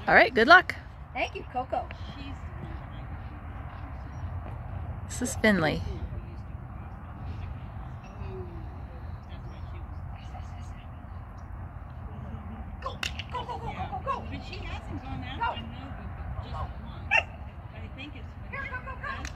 All right, good luck. Thank you, Coco. This is Finley. Go, go, go, go, go, go, go. But she hasn't gone after Nova but just once. But I think it's when she